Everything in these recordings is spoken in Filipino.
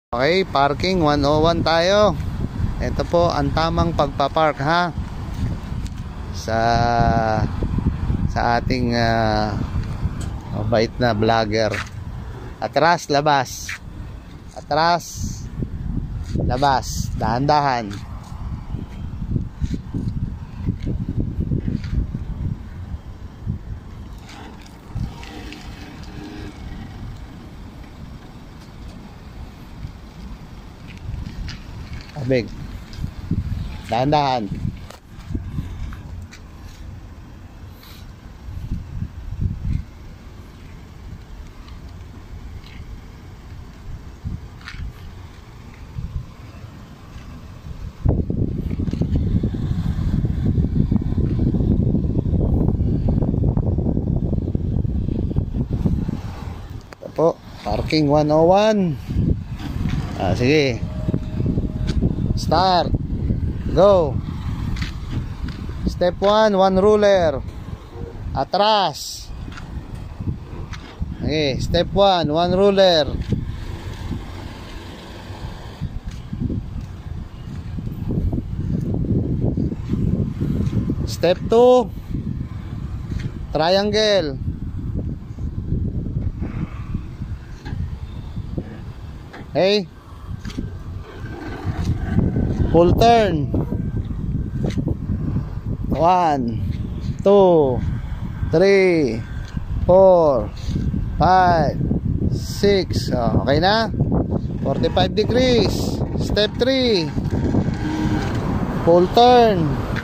Okay, parking 101 tayo. Ito po ang tamang pagpapark ha. Sa ating mabait na vlogger. Atras, labas. Atras, labas. Dahan-dahan. Abig. Dahan-dahan. Ito po, parking 101. Sige. Start. Go. Step 1, 1 ruler. Atras. Okay, step 1, 1 ruler. Step 2, triangle. Okay. Full turn. 1, 2, 3, 4, 5, 6. Okay na. 45 degrees. Step 3, full turn.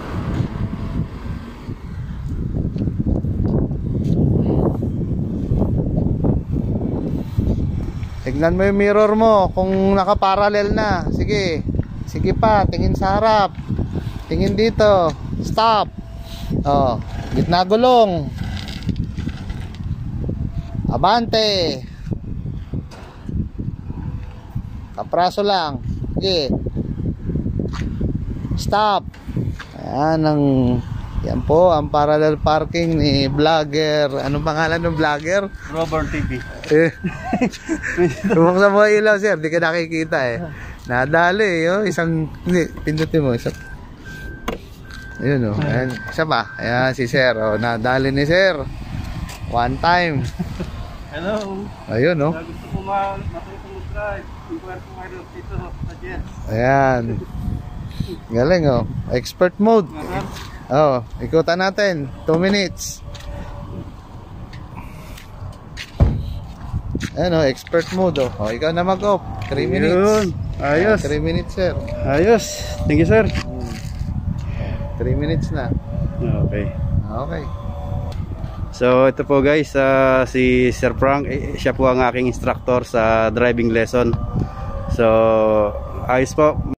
Tignan mo yung mirror mo kung naka-parallel na. Sige. Sige pa, tingin sa harap. Tingin dito. Stop. Oh, gitna gulong. Abante. Kapraso lang. Sige. Stop. Yan po ang parallel parking ni vlogger. Anong pangalan ng vlogger? Robert TV. Buksan mo ilaw, sir. Di ka nakikita eh. Nadali, isang, hindi, pindutin mo, isa. Ayun, ayan, isa pa, ayan, si sir, nadali ni sir, one time. Hello. Ayun, Gusto ko matutong mag-drive, inquire ko ngayon dito sa Jets. Ayan, galing, expert mode. Ikutan natin, 2 minutes. Ayan, expert mode, ikaw na mag-off, 3 minutes. Ayos. 3 minutes, sir. Ayos. Thank you, sir. 3 minutes na. Okay. Okay. So, ito po guys, si Sir Frank, siya po ang aking instructor sa driving lesson. So, ayos po.